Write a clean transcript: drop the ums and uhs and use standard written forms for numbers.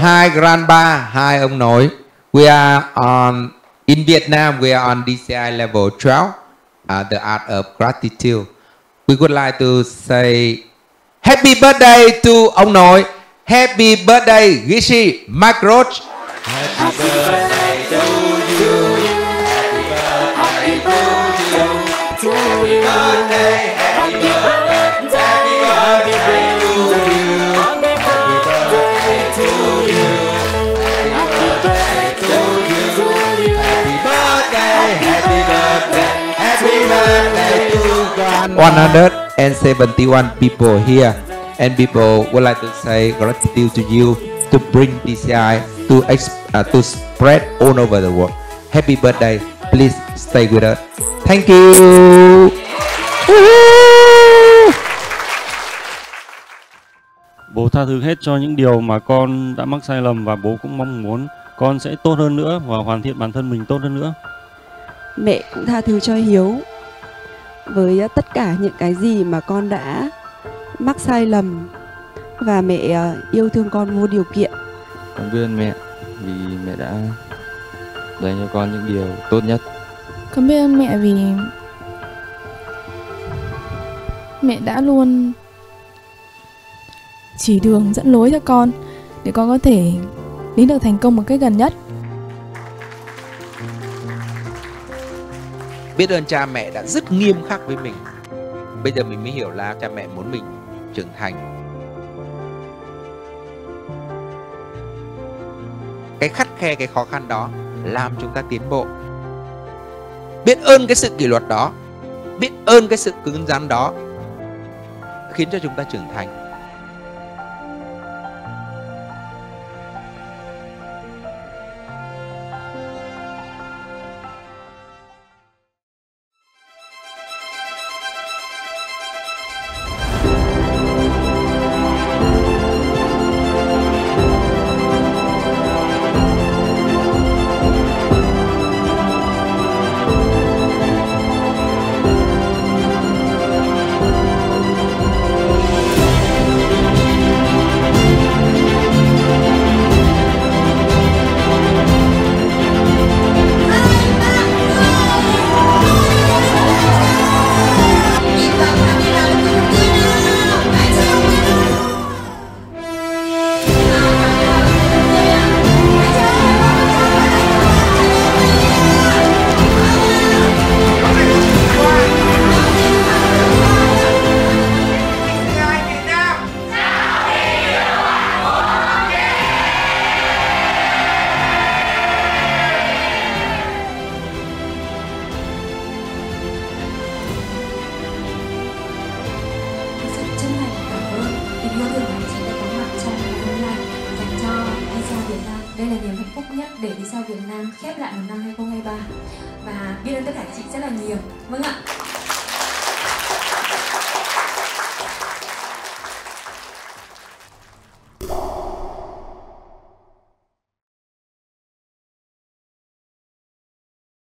Hi grandpa, hi ông nội. We are on in Vietnam. We are on DCI level 12, the art of gratitude. We would like to say happy birthday to ông nội. Happy birthday, Gishi Macroach. Happy birthday to you. Happy birthday to you. Happy birthday, happy birthday, happy birthday to you. Happy birthday to you. Happy birthday to you. Happy birthday, happy birthday, happy birthday to 171 people here. And people would like to say gratitude to you to bring DCI to spread all over the world. Happy birthday! Please stay with us. Thank you. Bố tha thứ hết cho những điều mà con đã mắc sai lầm và bố cũng mong muốn con sẽ tốt hơn nữa và hoàn thiện bản thân mình tốt hơn nữa. Mẹ cũng tha thứ cho Hiếu với tất cả những cái gì mà con đã mắc sai lầm, và mẹ yêu thương con vô điều kiện. Con biết ơn mẹ vì mẹ đã dành cho con những điều tốt nhất. Con biết ơn mẹ vì mẹ đã luôn chỉ đường dẫn lối cho con để con có thể đến được thành công một cách gần nhất. Biết ơn cha mẹ đã rất nghiêm khắc với mình. Bây giờ mình mới hiểu là cha mẹ muốn mình trưởng thành. Cái khắt khe, cái khó khăn đó làm chúng ta tiến bộ. Biết ơn cái sự kỷ luật đó, biết ơn cái sự cứng rắn đó khiến cho chúng ta trưởng thành. Đây là niềm hạnh phúc nhất để DCI Việt Nam khép lại một năm 2023 và biết ơn tất cả chị rất là nhiều. Vâng ạ.